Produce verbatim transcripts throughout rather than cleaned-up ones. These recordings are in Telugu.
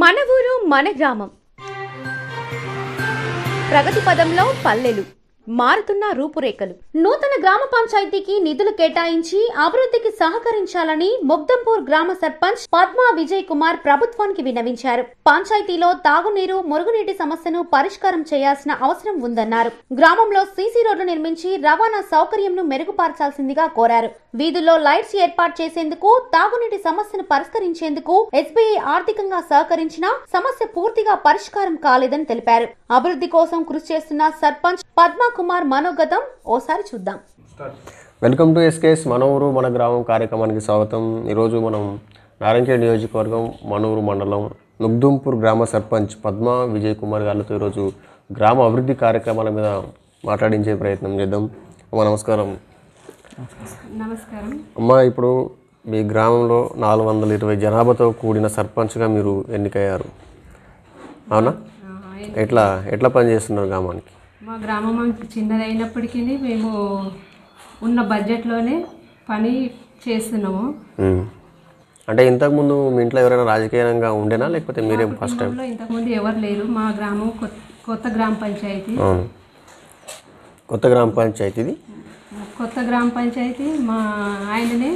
మన ఊరు మన గ్రామం ప్రగతి పదంలో పల్లెలు మారుతున్న రూపురేఖలు. నూతన గ్రామ పంచాయతీకి నిధులు కేటాయించి అభివృద్ధికి సహకరించాలని ముగ్దంపూర్ గ్రామ సర్పంచ్ పద్మా విజయ్ కుమార్ ప్రభుత్వానికి విన్నవించారు. పంచాయతీలో తాగునీరు, మురుగునీటి సమస్యను పరిష్కారం చేయాల్సిన అవసరం ఉందన్నారు. గ్రామంలో సీసీ రోడ్లు నిర్మించి రవాణా సౌకర్యంను మెరుగుపరచాల్సిందిగా కోరారు. వీధుల్లో లైట్స్ ఏర్పాటు చేసేందుకు, తాగునీటి సమస్యను పరిష్కరించేందుకు ఎస్బీఐ ఆర్థికంగా సహకరించినా సమస్య పూర్తిగా పరిష్కారం కాలేదని తెలిపారు. అభివృద్ధి కోసం కృషి చేస్తున్న సర్పంచ్ పద్మా కుమార్ మనోగతం ఓసారి చూద్దాం. వెల్కమ్ టు ఎస్కేస్ మన ఊరు మన గ్రామం కార్యక్రమానికి స్వాగతం. ఈరోజు మనం నారాయణఖేడ్ నియోజకవర్గం మనూరు మండలం ముగ్దంపూర్ గ్రామ సర్పంచ్ పద్మా విజయ్ కుమార్ గారితో ఈరోజు గ్రామ అభివృద్ధి కార్యక్రమాల మీద మాట్లాడించే ప్రయత్నం చేద్దాం. అమ్మ నమస్కారం. నమస్కారం అమ్మ, ఇప్పుడు మీ గ్రామంలో నాలుగు వందల ఇరవై జనాభాతో కూడిన సర్పంచ్గా మీరు ఎన్నికయ్యారు, అవునా? ఎట్లా ఎట్లా పనిచేస్తున్నారు గ్రామానికి? మా గ్రామం చిన్నదైనప్పటికీ మేము ఉన్న బడ్జెట్లోనే పని చేస్తున్నాము. అంటే ఇంతకుముందు మీ ఇంట్లో ఎవరైనా రాజకీయంగా ఉండేనా, లేకపోతే మీరే ఫస్ట్ టైం? ఇంతకుముందు ఎవరు లేరు. మా గ్రామం కొత్త గ్రామ పంచాయతీ. కొత్త గ్రామ పంచాయతీ ఇది కొత్త గ్రామ పంచాయతీ మా ఆయననే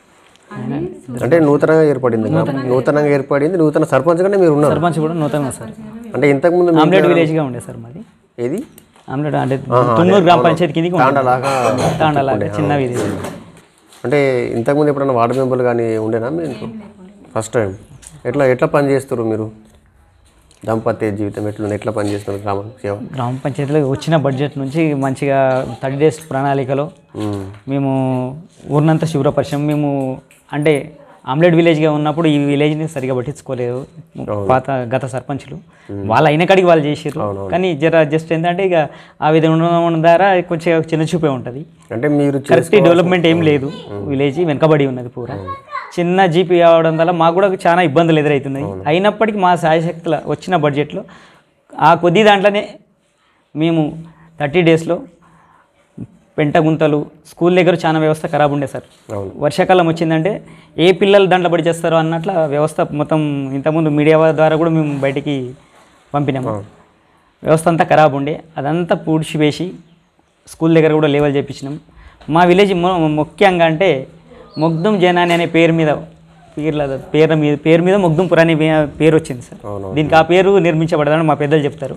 అంటే నూతనంగా ఏర్పడింది. నూతనంగా ఏర్పడింది నూతన సర్పంచ్ గానే మీరు ఉన్నారు. సర్పంచ్ కూడా నూతనంగా సార్. అంటే ఇంతకుముందు ఆమ్లెట్ విలేజ్గా ఉండే సార్ మాది. ఏది ఆమ్లెట్ అంటే తున్నూరు గ్రామ పంచాయతీ కిందకి తాండలాగా తాండలాగా చిన్న విలేజ్. అంటే ఇంతకుముందు ఎప్పుడైనా వార్డు మెంబర్లు కానీ ఉండేనా మీరు? First time. ఎట్లా ఎట్లా పని చేస్తారు మీరు? దాంపత్య జీవితం ఎట్లా ఎట్లా పని చేస్తున్నారు గ్రామ సేవ? గ్రామ పంచాయతీలో వచ్చిన బడ్జెట్ నుంచి మంచిగా థర్టీ డేస్ ప్రణాళికలో మేము ఊరినంతా శుభ్రపరిచాం. మేము అంటే ఆమ్లెట్ విలేజ్గా ఉన్నప్పుడు ఈ విలేజ్ని సరిగా పట్టించుకోలేదు పాత గత సర్పంచ్లు. వాళ్ళు అయిన కాడికి వాళ్ళు చేసారు, కానీ జర జస్ట్ ఏంటంటే ఇక ఆ విధంగా ఉండడం ద్వారా కొంచెం చిన్న చూపే ఉంటుంది. అంటే మీరు కరెక్ట్ డెవలప్మెంట్ ఏం లేదు, విలేజ్ వెనకబడి ఉన్నది పూరా. చిన్న జీపీ అవడం వల్ల మాకు కూడా చాలా ఇబ్బందులు ఎదురవుతున్నాయి. అయినప్పటికీ మా శాయశక్తుల వచ్చిన బడ్జెట్లో ఆ కొద్ది దాంట్లోనే మేము థర్టీ డేస్లో పెంట గుంతలు, స్కూల్ దగ్గర చాలా వ్యవస్థ ఖరాబ్ ఉండే సార్. వర్షాకాలం వచ్చిందంటే ఏ పిల్లలు దాంట్లో పడి చేస్తారో అన్నట్ల వ్యవస్థ మొత్తం ఇంతకుముందు మీడియా ద్వారా కూడా మేము బయటికి పంపినాము. వ్యవస్థ అంతా ఖరాబ్ ఉండే, అదంతా పూడ్చివేసి స్కూల్ దగ్గర కూడా లేవల్ చేయించినాం. మా విలేజ్ ముఖ్యంగా అంటే ముగ్దం జనాని అనే పేరు మీద పేర్ల పేరు మీద పేరు మీద ముగ్దంపూర్ అనే పేరు వచ్చింది సార్. దీనికి ఆ పేరు నిర్మించబడదని మా పెద్దలు చెప్తారు.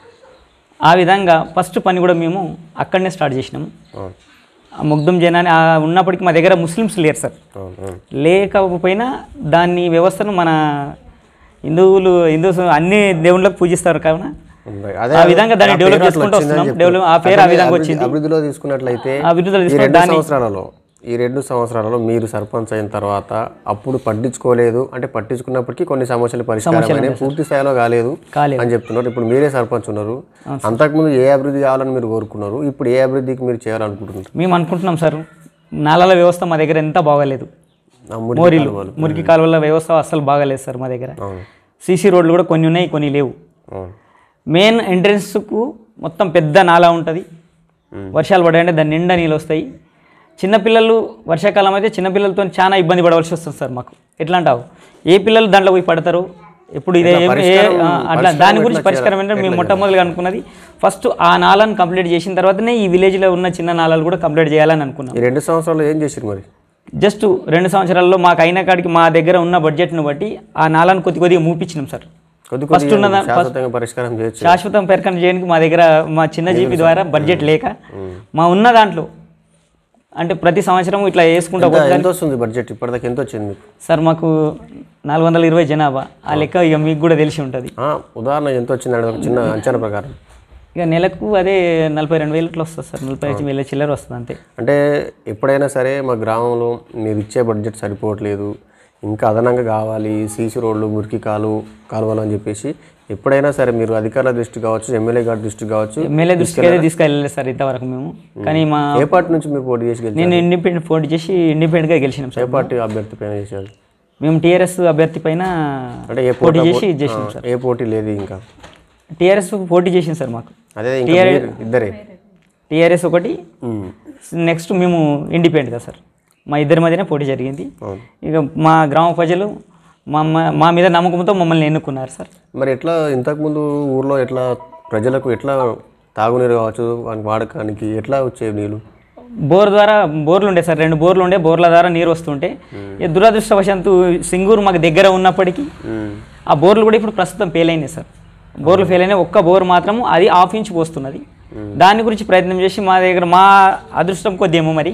ఆ విధంగా ఫస్ట్ పని కూడా మేము అక్కడనే స్టార్ట్ చేసినాము. ముగ్దం జనాన్ని ఉన్నప్పటికీ మా దగ్గర ముస్లిమ్స్ లేరు సార్. లేకపోయినా దాన్ని వ్యవస్థను మన హిందువులు హిందూస్ అన్ని దేవుళ్ళకు పూజిస్తారు కావున ఆ విధంగా దాన్ని డెవలప్ చేసుకుంటూ వస్తున్నాం. డెవలప్ ఆ పేరు ఆ విధంగా వచ్చింది. అభివృద్ధిలో తీసుకున్నట్లయితే అభివృద్ధిలో తీసుకున్న ఈ రెండు సంవత్సరాలలో మీరు సర్పంచ్ అయిన తర్వాత అప్పుడు పట్టించుకోలేదు అంటే పట్టించుకున్నప్పటికీ కొన్ని సమస్యలు పరిష్కారం పూర్తి స్థాయిలో కాలేదు అని చెప్తున్నారు. ఇప్పుడు మీరే సర్పంచ్ ఉన్నారు. అంతకుముందు ఏ అభివృద్ధి కావాలని మీరు కోరుకున్నారు, ఇప్పుడు ఏ అభివృద్ధికి మీరు చేయాలనుకుంటున్నారు? మేము అనుకుంటున్నాం సార్, నాలాల వ్యవస్థ మా దగ్గర ఎంత బాగాలేదు. మోరీలు మురికి కాలువల వ్యవస్థ అస్సలు బాగాలేదు సార్ మా దగ్గర. సీసీ రోడ్లు కూడా కొన్ని ఉన్నాయి, కొన్ని లేవు. మెయిన్ ఎంట్రన్స్కు మొత్తం పెద్ద నాలా ఉంటుంది. వర్షాలు పడాయంటే దాని నిండా నీళ్ళు వస్తాయి. చిన్నపిల్లలు వర్షాకాలం అయితే చిన్నపిల్లలతో చాలా ఇబ్బంది పడవలసి వస్తుంది సార్ మాకు. ఎట్లా అంటావు, ఏ పిల్లలు దాంట్లో పోయి పడతారు ఎప్పుడు ఇదే అట్లా దాని గురించి పరిష్కారం ఏంటంటే మేము మొట్టమొదటిగా అనుకున్నది ఫస్ట్ ఆ నాలను కంప్లీట్ చేసిన తర్వాతనే ఈ విలేజ్లో ఉన్న చిన్న నాలాలు కూడా కంప్లీట్ చేయాలని అనుకున్నాం. రెండు సంవత్సరాలు ఏం చేశారు మరి? జస్ట్ రెండు సంవత్సరాల్లో మాకు అయిన కాడికి మా దగ్గర ఉన్న బడ్జెట్ను బట్టి ఆ నాలను కొద్ది కొద్దిగా మూపించినాం సార్. ఫస్ట్ ఉన్న శాశ్వతం పరిష్కారం చేయడానికి మా దగ్గర మా చిన్న జీపీ ద్వారా బడ్జెట్ లేక మా ఉన్న దాంట్లో అంటే ప్రతి సంవత్సరం ఇట్లా వేసుకుంటా వస్తుంది బడ్జెట్. ఇప్పటిదాకా ఎంత వచ్చింది సార్? మాకు నాలుగు వందల ఇరవై జనాభా. ఆ లెక్క ఇక మీకు కూడా తెలిసి ఉంటుంది. ఉదాహరణ ఎంత వచ్చింది అంటే ఒక చిన్న అంచనా ప్రకారం ఇక నెలకు అదే నలభై రెండు వేలు ఇట్లా వస్తుంది సార్. నలభై ఐదు వేల చిల్లర వస్తుంది అంతే. అంటే ఎప్పుడైనా సరే మా గ్రామంలో మీరు ఇచ్చే బడ్జెట్ సరిపోవట్లేదు, ఇంకా అదనంగా కావాలి, సీసీ రోడ్లు, మురికి కాలు కాలువలు అని చెప్పేసి ఎప్పుడైనా సరే మీరు అధికారుల దృష్టి కావచ్చు, ఎమ్మెల్యే గారి దృష్టి కావచ్చు, ఎమ్మెల్యే దృష్టికి అయితే తీసుకెళ్ళలేదు సార్ ఇంతవరకు మేము. కానీ మా ఏ పార్టీ నుంచి మీరు పోటీ చేసి గెలిచారు? నేను ఇండిపెండెంట్ పోటీ చేసి ఇండిపెండెంట్గా గెలిచినాం సార్. ఏ పార్టీ అభ్యర్థి పైన చేశారు? మేము టీఆర్ఎస్ అభ్యర్థి పైన అంటే ఏ పోటీ చేసి ఇది చేసినాం సార్. ఏ పోటీ లేదు ఇంకా? టీఆర్ఎస్ పోటీ చేసింది సార్ మాకు. అదే ఇద్దరే, టీఆర్ఎస్ ఒకటి, నెక్స్ట్ మేము ఇండిపెండెంట్గా సార్. మా ఇద్దరి మధ్యనే పోటీ జరిగింది. ఇక మా గ్రామ ప్రజలు మా మా మీద నమ్మకంతో మమ్మల్ని ఎన్నుకున్నారు సార్. మరి ఎట్లా ఇంతకుముందు ఊర్లో ఎట్లా ప్రజలకు ఎట్లా తాగునీరు కావచ్చు వాడకానికి ఎట్లా వచ్చేవి నీళ్ళు? బోర్ ద్వారా బోర్లు ఉండే సార్, రెండు బోర్లు ఉండే, బోర్ల ద్వారా నీరు వస్తుంటే దురదృష్టవశాత్తు సింగూరు మాకు దగ్గర ఉన్నప్పటికీ ఆ బోర్లు కూడా ఇప్పుడు ప్రస్తుతం ఫెయిల్ అయినాయి సార్. బోర్లు ఫెయిల్ అయినాయి, ఒక్క బోర్ మాత్రము అది హాఫ్ ఇంచ్ పోస్తున్నది. దాని గురించి ప్రయత్నం చేసి మా దగ్గర మా అదృష్టం కొద్దేమో మరి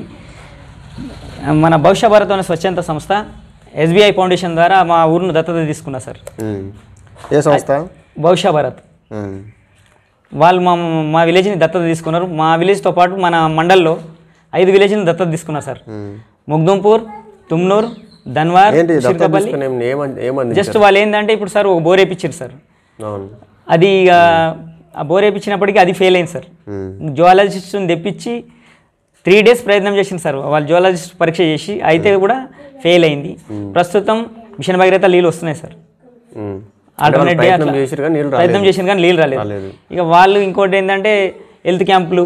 మన భవిష్య భారత్ అనే స్వచ్ఛంద సంస్థ ఎస్బీఐ ఫౌండేషన్ ద్వారా మా ఊరును దత్తత తీసుకున్నా సార్. ఏ సంస్థ? భవిష్య భారత్. వాళ్ళు మా మా విలేజ్ని దత్తత తీసుకున్నారు. మా విలేజ్తో పాటు మన మండల్లో ఐదు విలేజ్ని దత్తత తీసుకున్నారు సార్. ముగ్దుంపూర్, తుమ్నూర్, ధన్వార్, చిరకపల్లి. జస్ట్ వాళ్ళు ఏంటంటే ఇప్పుడు సార్ ఒక బోర్ వేయించారు సార్. అది ఇక ఆ బోర్ వేయించినప్పటికీ అది ఫెయిల్ అయింది సార్. జువాలజిస్ట్ని తెప్పించి త్రీ డేస్ ప్రయత్నం చేసింది సార్. వాళ్ళు జువాలజిస్ట్ పరీక్ష చేసి అయితే కూడా ఫెయిల్ అయింది. ప్రస్తుతం మిషన్ భగీరథ నీళ్ళు వస్తున్నాయి సార్. ఆల్టర్నేట్ డే అట్లా ప్రయత్నం చేసిన కానీ నీళ్ళు రాలేదు. ఇక వాళ్ళు ఇంకోటి ఏంటంటే హెల్త్ క్యాంపులు,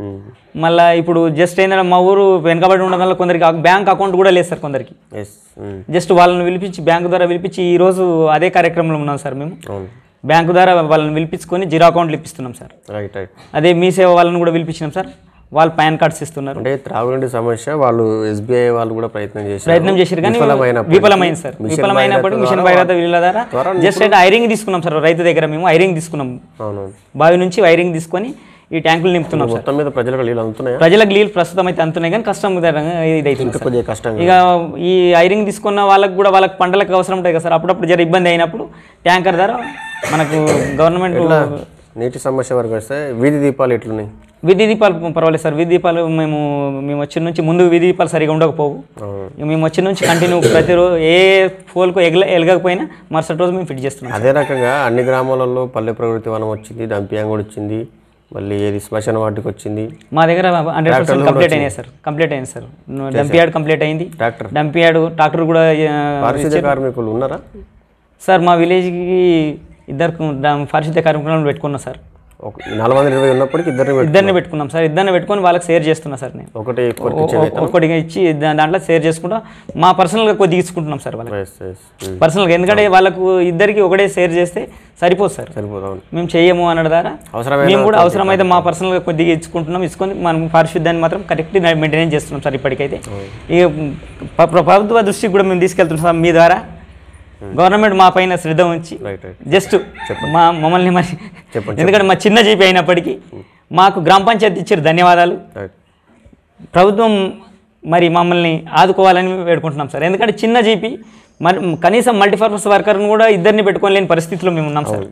మళ్ళీ ఇప్పుడు జస్ట్ ఏంటంటే మా ఊరు వెనకబడి ఉండడం వల్ల కొందరికి బ్యాంక్ అకౌంట్ కూడా లేదు సార్. కొందరికి జస్ట్ వాళ్ళని పిలిపించి బ్యాంకు ద్వారా పిలిపించి ఈరోజు అదే కార్యక్రమంలో ఉన్నాం సార్. మేము బ్యాంకు ద్వారా వాళ్ళని పిలిపించుకొని జీరో అకౌంట్లు ఇప్పిస్తున్నాం సార్. అదే మీ సేవ వాళ్ళని కూడా పిలిపించినాం సార్. వాళ్ళు పాన్ కార్డ్స్ ఇస్తున్నారు. అంటే త్రాగునీటి సమస్య వాళ్ళు ఎస్బీఐ వాళ్ళు కూడా ప్రయత్నం చేశారు ప్రయత్నం చేశారు కానీ విఫలమైంది సార్. విఫలమైనప్పుడు మిషన్ భగీరథ వీళ్ళ ద్వారా జస్ట్ అయితే ఐరింగ్ తీసుకున్నాం సార్. రైతు దగ్గర మేము ఐరింగ్ తీసుకున్నాం. బావి నుంచి ఐరింగ్ తీసుకొని ఈ ట్యాంకులు నింపుతున్నాం సార్. మొత్తం మీద ప్రజలకు నీళ్ళు అందుతున్నాయి. ప్రజలకు నీళ్ళు ప్రస్తుతం అయితే అందుతున్నాయి కానీ కష్టం ఇదైతుంది కష్టం. ఇక ఈ ఐరింగ్ తీసుకున్న వాళ్ళకి కూడా వాళ్ళకి పంటలకు అవసరం ఉంటాయి కదా సార్. అప్పుడప్పుడు జర ఇబ్బంది అయినప్పుడు ట్యాంకర్ ద్వారా మనకు గవర్నమెంట్ నీటి సమస్య వరకు వస్తే వీధి దీపాలు ఎట్లున్నాయి? వీధి దీపాలు పర్వాలేదు సార్. వీధి దీపాలు మేము మేము వచ్చిన నుంచి ముందు వీధి దీపాలు సరిగా ఉండకపోవు. మేము వచ్చిన నుంచి కంటిన్యూ ప్రతిరోజు ఏ పోల్కు ఎగ ఎలగకపోయినా మరుసటి రోజు మేము ఫిట్ చేస్తున్నాం. అదే రకంగా అన్ని గ్రామాలలో పల్లె ప్రకృతి వనం వచ్చింది, డంపియాంగ్ కూడా వచ్చింది, మళ్ళీ ఏది శ్మశాన వాటికి వచ్చింది. మా దగ్గర హండ్రెడ్ పర్సెంట్ కంప్లీట్ అయినాయి సార్. కంప్లీట్ అయింది సార్. డంపియార్డ్ కంప్లీట్ అయింది. ట్రాక్టర్ డంపియార్డ్ ట్రాక్టర్ కూడా. పారిశుద్ధ్య కార్మికులు ఉన్నారా సార్? మా విలేజ్కి ఇద్దరు పారిశుద్ధ్య కార్మికులను పెట్టుకున్నా సార్. నాలుగు వందల ఇరవై ఉన్నప్పటికీ ఇద్దరిని ఇద్దరిని పెట్టుకున్నాం సార్. ఇద్దరిని పెట్టుకొని వాళ్ళకి షేర్ చేస్తున్నా సార్. నేను ఒకటి ఒక్కటిగా ఇచ్చి దాంట్లో షేర్ చేసుకుంటా మా పర్సనల్గా కొద్దిగా ఇచ్చుకుంటున్నాం సార్ వాళ్ళకి పర్సనల్గా. ఎందుకంటే వాళ్ళకు ఇద్దరికి ఒకటే షేర్ చేస్తే సరిపోదు సార్. సరిపోదు మేము చెయ్యము అన్నది ద్వారా మేము కూడా అవసరమైతే మా పర్సనల్గా కొద్దిగా ఇచ్చుకుంటున్నాం. ఇచ్చుకొని మనం పారిశుద్ధ్యాన్ని మాత్రం కరెక్ట్గా మెయింటైన్ చేస్తున్నాం సార్. ఇప్పటికైతే ఇక ప్రభుత్వ దృష్టికి కూడా మేము తీసుకెళ్తున్నాం సార్. మీ ద్వారా గవర్నమెంట్ మా పైన శ్రద్ధ ఉంచి జస్ట్ మా మమ్మల్ని మరి ఎందుకంటే మా చిన్న జీపీ అయినప్పటికీ మాకు గ్రామ పంచాయతీ ఇచ్చారు. ధన్యవాదాలు. ప్రభుత్వం మరి మమ్మల్ని ఆదుకోవాలని వేడుకుంటున్నాం సార్. ఎందుకంటే చిన్న జీపీ మరి కనీసం మల్టీపర్పస్ వర్కర్ని కూడా ఇద్దరిని పెట్టుకోలేని పరిస్థితిలో మేము ఉన్నాం సార్.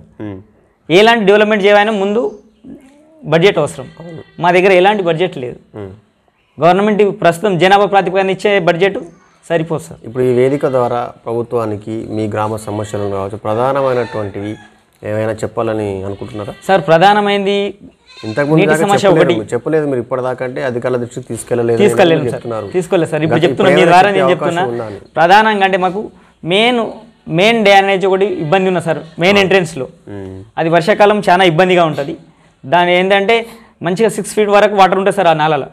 ఎలాంటి డెవలప్మెంట్ చేయాలన్నా ముందు బడ్జెట్ అవసరం. మా దగ్గర ఎలాంటి బడ్జెట్ లేదు. గవర్నమెంట్ ప్రస్తుతం జనాభా ప్రాతిపదికన ఇచ్చే బడ్జెట్ సరిపోదు సార్. ఇప్పుడు ఈ వేదిక ద్వారా ప్రభుత్వానికి మీ గ్రామ సమస్యలు కావచ్చు ప్రధానమైనటువంటివి ఏమైనా చెప్పాలని అనుకుంటున్నారా సార్? ప్రధానమైనది ఇంతకుముందు సమస్య ఒకటి చెప్పలేదు మీరు ఇప్పటిదాకా. అంటే అధికారుల దృష్టికి తీసుకెళ్ళలేదు తీసుకెళ్ళలేదు సార్. తీసుకోలేదు సార్. ఇప్పుడు చెప్తున్నా మీ ద్వారా నేను చెప్తున్నా. ప్రధానంగా అంటే మాకు మెయిన్ మెయిన్ డ్యానేజ్ ఒకటి ఇబ్బంది ఉన్నా సార్. మెయిన్ ఎంట్రెన్స్లో అది వర్షాకాలం చాలా ఇబ్బందిగా ఉంటుంది. దాని ఏంటంటే మంచిగా సిక్స్ ఫీట్ వరకు వాటర్ ఉంటుంది సార్ ఆ నాలలో.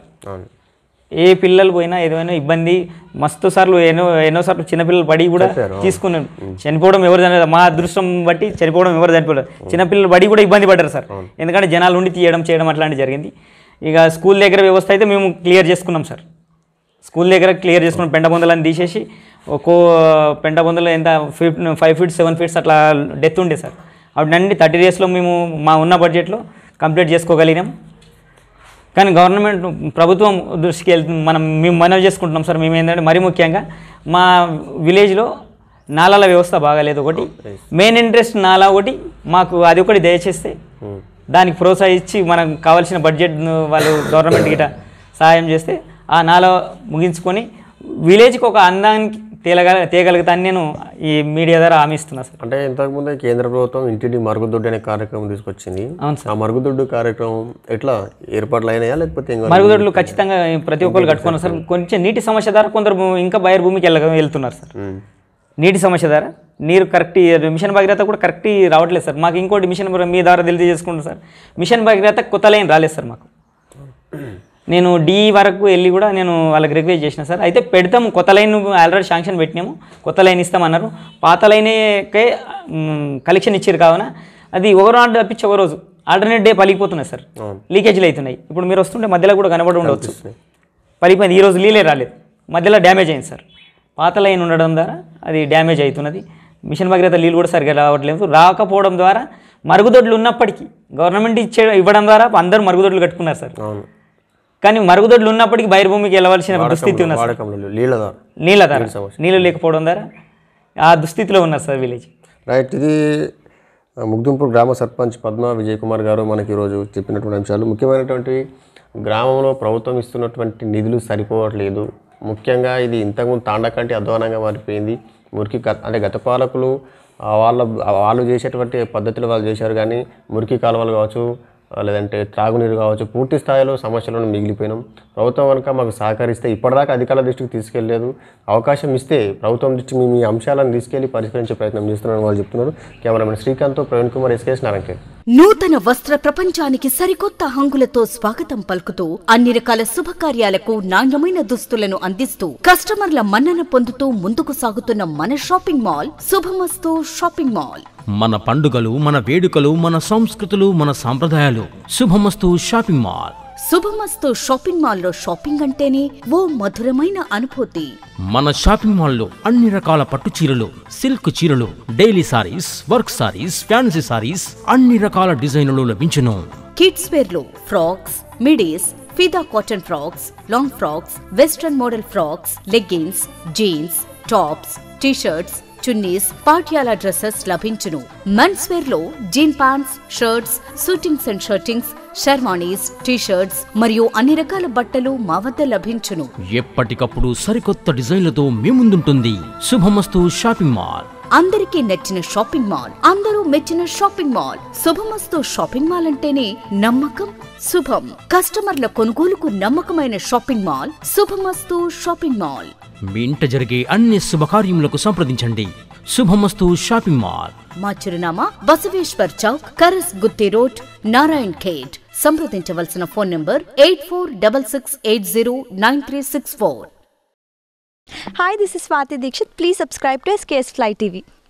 ఏ పిల్లలు పోయినా ఏదైనా ఇబ్బంది మస్తు సార్లు ఎన్నో ఎన్నోసార్లు చిన్నపిల్లలు పడి కూడా తీసుకున్నాను. చనిపోవడం ఎవరు చనిపోలేదు. మా అదృష్టం బట్టి చనిపోవడం ఎవరు చనిపోలేదు. చిన్నపిల్లలు పడి కూడా ఇబ్బంది పడ్డారు సార్. ఎందుకంటే జనాలు ఉండి తీయడం చేయడం అట్లాంటివి జరిగింది. ఇక స్కూల్ దగ్గర వ్యవస్థ అయితే మేము క్లియర్ చేసుకున్నాం సార్. స్కూల్ దగ్గర క్లియర్ చేసుకున్నాం. పెంట బొందలని తీసేసి ఒక్కో పెంట బొందలు ఎంత ఫిఫ్ ఫైవ్ ఫీట్స్ సెవెన్ ఫీట్స్ అట్లా డెత్ ఉండే సార్. అప్పుడండి థర్టీ డేస్లో మేము మా ఉన్న బడ్జెట్లో కంప్లీట్ చేసుకోగలిగినాం. కానీ గవర్నమెంట్ ప్రభుత్వం దృష్టికి వెళ్తుంది. మనం మేము మనవి చేసుకుంటున్నాం సార్. మేము ఏంటంటే మరీ ముఖ్యంగా మా విలేజ్లో నాలాల వ్యవస్థ బాగాలేదు. ఒకటి మెయిన్ ఇంట్రెస్ట్ నాలా ఒకటి మాకు అది ఒకటి దయచేస్తే దానికి ప్రోత్సహించి మనకు కావాల్సిన బడ్జెట్ వాళ్ళు గవర్నమెంట్ గిట సహాయం చేస్తే ఆ నాలా ముగించుకొని విలేజ్కి ఒక అందానికి తేలగ తేగలుగుతాను నేను ఈ మీడియా ద్వారా హామీ ఇస్తున్నా సార్. అంటే ఇంతకుముందే కేంద్ర ప్రభుత్వం ఇంటింటి మరుగుదొడ్డు అనే కార్యక్రమం తీసుకొచ్చింది. అవును సార్. ఆ మరుగుదొడ్డు కార్యక్రమం ఎట్లా ఏర్పాట్లు అయినాయా లేకపోతే మరుగుదొడ్లు ఖచ్చితంగా ప్రతి ఒక్కరు కట్టుకున్నారు సార్. కొంచెం నీటి సమస్య ద్వారా కొందరు ఇంకా బయట భూమికి వెళ్ళ వెళ్తున్నారు సార్. నీటి సమస్య ద్వారా నీరు కరెక్ట్ మిషన్ భగీరథ కూడా కరెక్ట్ రావట్లేదు సార్. మాకు ఇంకోటి మిషన్ మీ ద్వారా తెలియజేసుకుంటాం సార్. మిషన్ భగీరథ కొత్త లైన్ రాలేదు సార్. మాకు నేను డి వరకు వెళ్ళి కూడా నేను వాళ్ళకి రిక్వెస్ట్ చేసిన సార్. అయితే పెడతాము, కొత్త లైన్ ఆల్రెడీ శాంక్షన్ పెట్టినాము, కొత్త లైన్ ఇస్తామన్నారు. పాత లైన్కే కలెక్షన్ ఇచ్చారు కావున అది ఒక రోజు తప్పించి ఒక రోజు ఆల్టర్నేట్ డే పలిగిపోతున్నాయి సార్, లీకేజీలు అవుతున్నాయి. ఇప్పుడు మీరు వస్తుంటే మధ్యలో కూడా కనబడి ఉండవచ్చు, పలిగిపోయింది. ఈరోజు లీలే రాలేదు, మధ్యలో డ్యామేజ్ అయింది సార్. పాత లైన్ ఉండడం ద్వారా అది డ్యామేజ్ అవుతున్నది. మిషన్ భగీరథ నీళ్ళు కూడా సరిగ్గా రావట్లేదు. రాకపోవడం ద్వారా మరుగుదొడ్లు ఉన్నప్పటికీ గవర్నమెంట్ ఇచ్చే ఇవ్వడం ద్వారా అందరూ మరుగుదొడ్లు కట్టుకున్నారు సార్. కానీ మరుగుదొడ్లు ఉన్నప్పటికీ బహిర్భూమికి వెళ్ళవలసిన దుస్థితి ఉన్నది సార్. నీళ్ళ ధర నీళ్ళు లేకపోవడం ద్వారా ఆ దుస్థితిలో ఉన్నారు సార్ విలేజ్. రైట్. ఇది ముగ్దుంపూర్ గ్రామ సర్పంచ్ పద్మా విజయ్ కుమార్ గారు మనకి ఈరోజు చెప్పినటువంటి అంశాలు. ముఖ్యమైనటువంటి గ్రామంలో ప్రభుత్వం ఇస్తున్నటువంటి నిధులు సరిపోవట్లేదు. ముఖ్యంగా ఇది ఇంతకుముందు తాండా కంటే అధ్వానంగా మారిపోయింది. మురికి అంటే గత పాలకులు వాళ్ళ వాళ్ళు చేసేటువంటి పద్ధతులు వాళ్ళు చేశారు, కానీ మురికి కాలువలు కావచ్చు, లేదంటే త్రాగునీరు కావచ్చు, పూర్తి స్థాయిలో సమస్యలను మిగిలిపోయినాం. ప్రభుత్వం కనుక మాకు సహకరిస్తే, ఇప్పటిదాకా అధికారుల దృష్టికి తీసుకెళ్లేదు, అవకాశం ఇస్తే ప్రభుత్వం దృష్టి మీ మీ అంశాలను తీసుకెళ్లి పరిష్కరించే ప్రయత్నం చేస్తున్నారని వాళ్ళు చెప్తున్నారు. కెమెరామెన్ శ్రీకాంత్, ప్రవీణ్ కుమార్, ఎస్కేఎస్ నారాయణ. నూతన వస్త్ర ప్రపంచానికి సరికొత్త హంగులతో స్వాగతం పలుకుతూ అన్ని రకాల శుభకార్యాలకు నాణ్యమైన దుస్తులను అందిస్తూ కస్టమర్ల మన్నన పొందుతూ ముందుకు సాగుతున్న మన shopping mall Subhamasthu shopping mall. మన పండుగలు, మన వేడుకలు, మన సంస్కృతులు, మన సాంప్రదాయాలు. Subhamasthu shopping mall. Subhamasthu shopping mall లో షాపింగ్ అంటేనే ఓ మధురమైన అనుభూతి. మన షాపింగ్ మాల్లో అన్ని రకాల పట్టు చీరలు, సిల్క్ చీరలు, daily saris, work saris, fancy saris, అన్ని రకాల డిజైన్లు లభించును. కిడ్స్ వేర్ లో ఫ్రాక్స్, మిడీస్, ఫిదా cotton frocks, long frocks, western model frocks, leggings, jeans, tops, T-shirts, chunnis, Patiala dresses లభించును. మెన్స్ వేర్ లో jean pants, shirts, suitings and shirtings, sherwanis, T-shirts మరియు అన్ని రకాల బట్టలు మా వద్ద లభించును. ఎప్పటికప్పుడు సరికొత్త డిజైన్లతో మీ ముందుంటుంది శుభమస్తు షాపింగ్ మాల్. అందరికీ నచ్చిన షాపింగ్ మాల్, అందరూ మెచ్చిన shopping mall. Subhamasthu shopping mall అంటేనే నమ్మకం, శుభం. కస్టమర్ల కొనుగోలుకు నమ్మకమైన shopping mall Subhamasthu shopping mall. మీ ఇంట జరిగే అన్ని శుభకార్యములకు సంప్రదించండి శుభమస్తు షాపింగ్ మాల్. మా చిరునామా బసవేశ్వర్ చౌక్, కరస్ గుత్తి రోడ్, నారాయణ్ ఖేడ్. సంప్రదించవలసిన phone number eight four six six eight zero nine three six four. Hi, this is Swati Dikshit. Please subscribe to S K S Fly T V.